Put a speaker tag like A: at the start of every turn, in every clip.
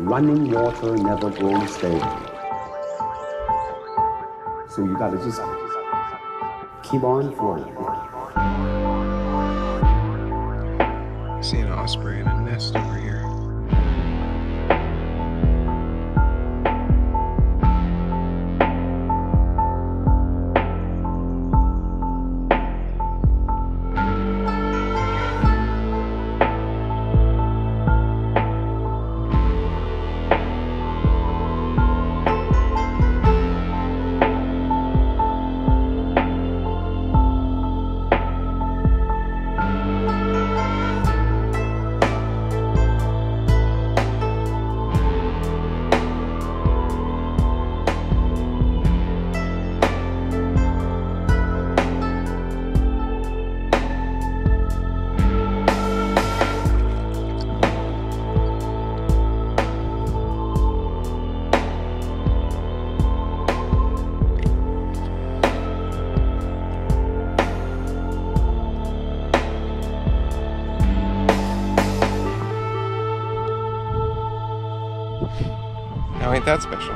A: running water never grows stale. So you gotta just keep on floating.
B: See an osprey in a nest over here. Now ain't that special?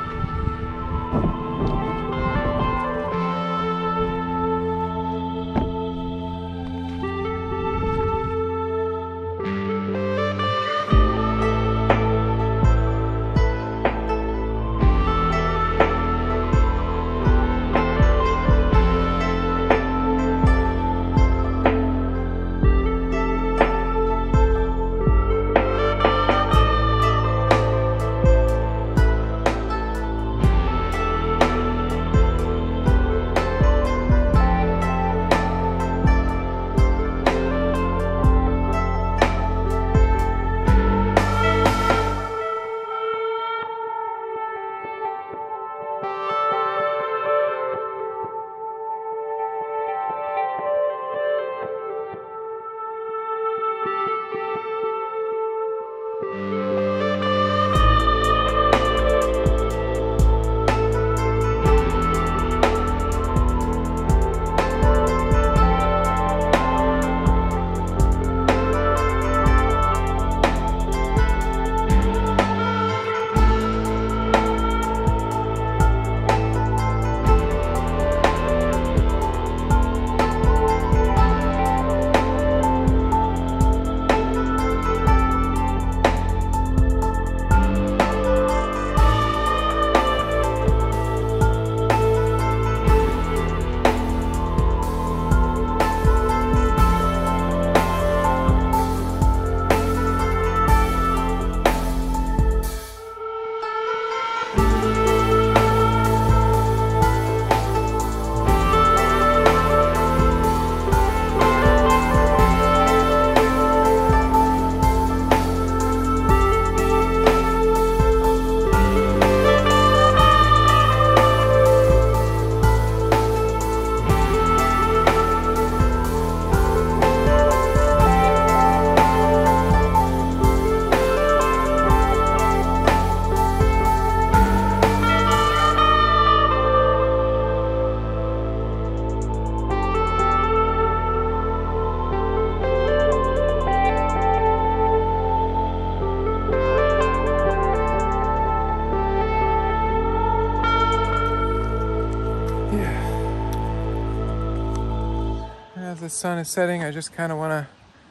B: As the sun is setting, I just kind of want to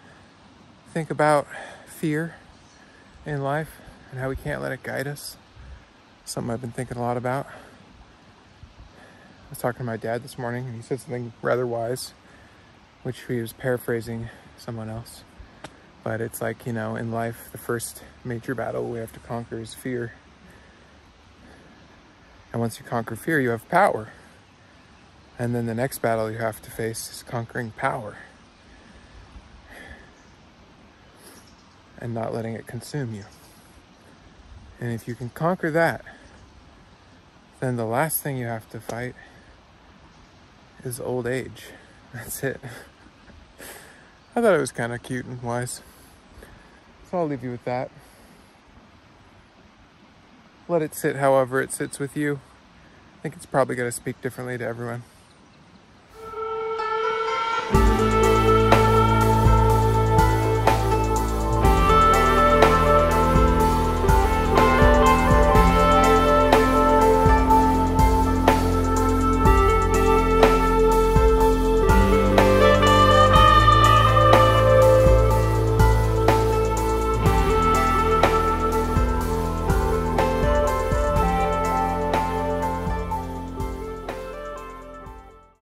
B: think about fear in life and how we can't let it guide us. Something I've been thinking a lot about. I was talking to my dad this morning and he said something rather wise, which he was paraphrasing someone else. But it's like, you know, in life, the first major battle we have to conquer is fear. And once you conquer fear, you have power. And then the next battle you have to face is conquering power. And not letting it consume you. And if you can conquer that, then the last thing you have to fight is old age. That's it. I thought it was kind of cute and wise. So I'll leave you with that. Let it sit however it sits with you. I think it's probably going to speak differently to everyone.